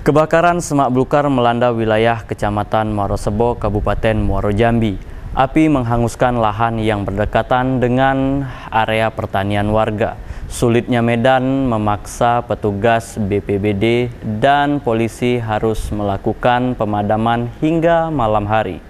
Kebakaran semak belukar melanda wilayah Kecamatan Muarosebo, Kabupaten Muaro Jambi. Api menghanguskan lahan yang berdekatan dengan area pertanian warga. Sulitnya medan memaksa petugas BPBD dan polisi harus melakukan pemadaman hingga malam hari.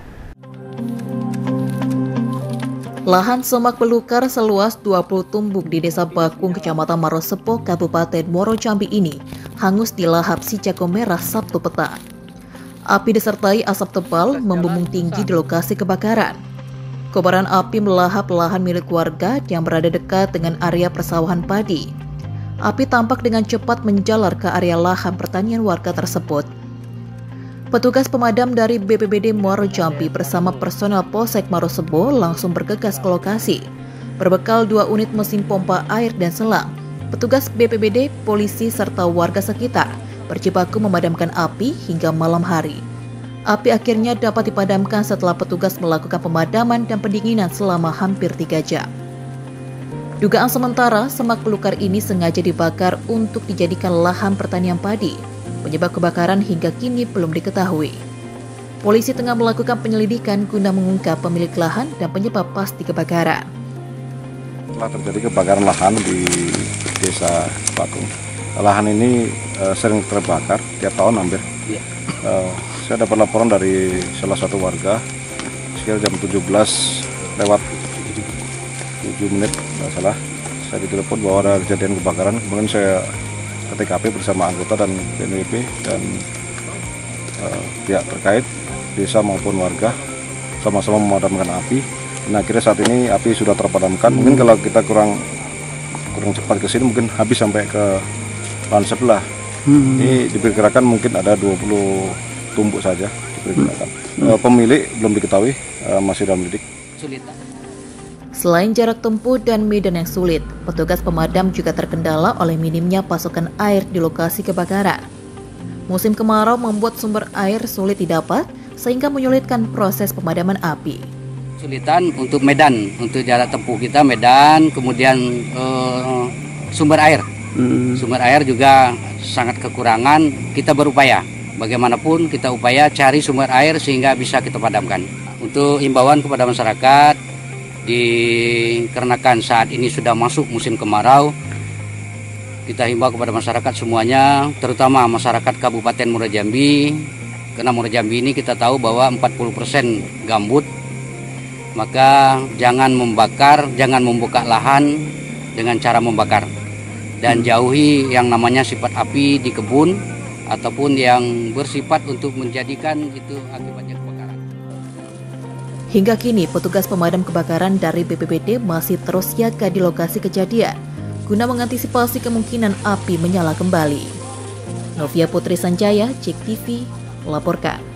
Lahan semak belukar seluas 20 tumbuk di Desa Bakung, Kecamatan Muarosebo, Kabupaten Muaro Jambi ini hangus dilahap si jago merah Sabtu petang. Api disertai asap tebal membumbung tinggi di lokasi kebakaran. Kobaran api melahap lahan milik warga yang berada dekat dengan area persawahan padi. Api tampak dengan cepat menjalar ke area lahan pertanian warga tersebut. Petugas pemadam dari BPBD Muaro Jambi bersama personel Polsek Muarosebo langsung bergegas ke lokasi. Berbekal 2 unit mesin pompa air dan selang, petugas BPBD, polisi, serta warga sekitar berjibaku memadamkan api hingga malam hari. Api akhirnya dapat dipadamkan setelah petugas melakukan pemadaman dan pendinginan selama hampir 3 jam. Dugaan sementara, semak belukar ini sengaja dibakar untuk dijadikan lahan pertanian padi. Penyebab kebakaran hingga kini belum diketahui. Polisi tengah melakukan penyelidikan guna mengungkap pemilik lahan dan penyebab pasti kebakaran. Telah terjadi kebakaran lahan di Desa Bakung. Lahan ini sering terbakar tiap tahun hampir. Saya dapat laporan dari salah satu warga sekitar jam 17 lewat 7 menit, nggak salah. Saya ditelepon bahwa ada kejadian kebakaran. Kemudian saya ke TKP bersama anggota dan BNPB dan pihak terkait desa maupun warga sama-sama memadamkan api. Nah, akhirnya saat ini api sudah terpadamkan. Mungkin kalau kita kurang cepat ke sini mungkin habis sampai ke lahan sebelah. Ini diperkirakan mungkin ada 20 tumbuk saja diperkirakan. Pemilik belum diketahui, masih dalam lidik. Selain jarak tempuh dan medan yang sulit, petugas pemadam juga terkendala oleh minimnya pasokan air di lokasi kebakaran. Musim kemarau membuat sumber air sulit didapat, sehingga menyulitkan proses pemadaman api. Kesulitan untuk medan, untuk jarak tempuh kita medan, kemudian sumber air. Sumber air juga sangat kekurangan, kita berupaya. Bagaimanapun kita upaya cari sumber air sehingga bisa kita padamkan. Untuk imbauan kepada masyarakat, dikarenakan saat ini sudah masuk musim kemarau, kita himbau kepada masyarakat semuanya, terutama masyarakat Kabupaten Muaro Jambi, karena Muaro Jambi ini kita tahu bahwa 40% gambut, maka jangan membakar, jangan membuka lahan dengan cara membakar, dan jauhi yang namanya sifat api di kebun ataupun yang bersifat untuk menjadikan itu akibatnya kebakaran. Hingga kini, petugas pemadam kebakaran dari BPBD masih terus siaga di lokasi kejadian guna mengantisipasi kemungkinan api menyala kembali. Novia Putri Sanjaya, JEK TV, melaporkan.